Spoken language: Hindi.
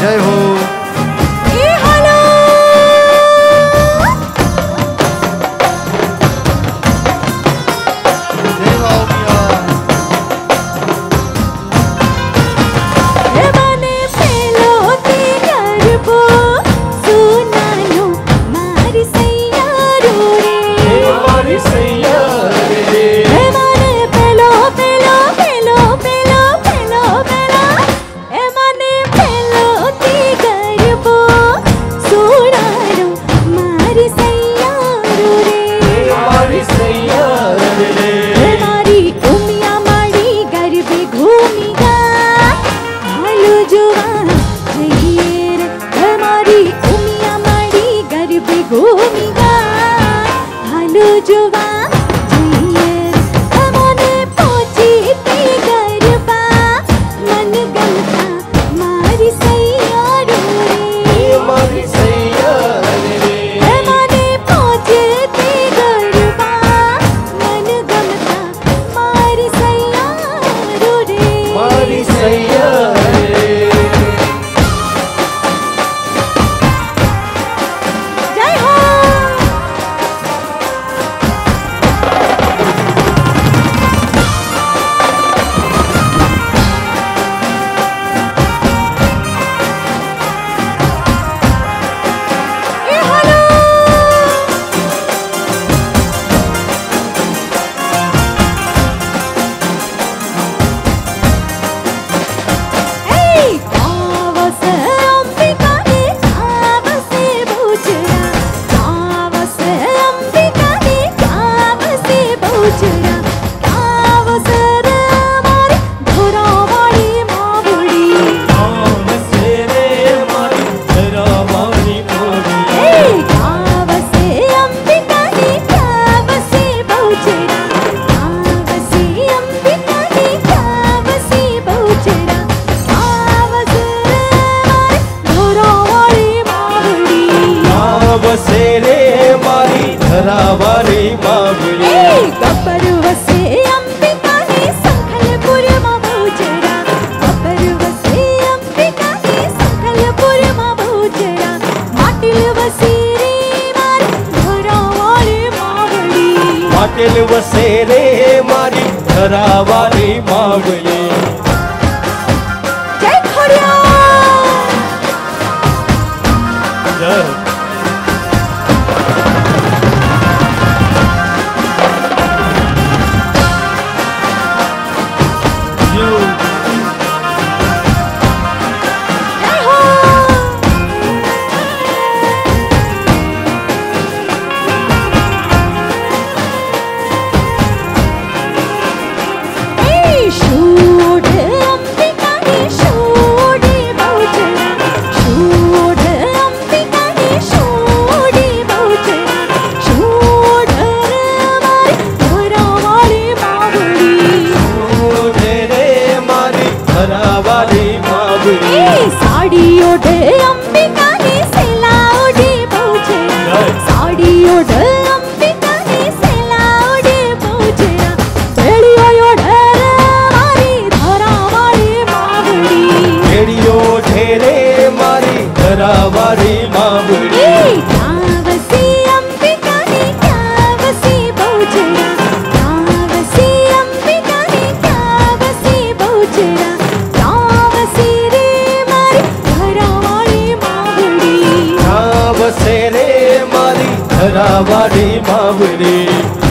जय हो। भूमिका हालो जुवा जियर हमने पहुंची ते गरबा मन गलता मारी सैयारो रे मारी सैयारो रे हमने पहुंची ते गरबा मन गलता मारी सैयारो रे मारी सैयारो रे। वसेरे मारी धरावारी मावली कपर वसे अंबिका ने संखलपुर मा भोजरा कपर वसे अंबिका ने संखलपुर मा भोजरा माटिल वसेरे मारी धरावारी मावली माटिल वसेरे मारी धरावारी मावली। जय खोड़िया जय साड़ी ओढ़े अंबिका ने सेला ओढ़े पहुंचेरा साड़ी ओढ़े अंबिका ने सेला ओढ़े पहुंचेरा बेड़ियो ओढ़े मारी धरावारी मावड़ी बेड़ियो ढेरे मारी धरावारी मावड़ी कावसी अंबिका ने कावसी पहुंचेरा कावसी अंबिका ने कावसी पहुंचेरा वसेरे मारी धरावारी मावली।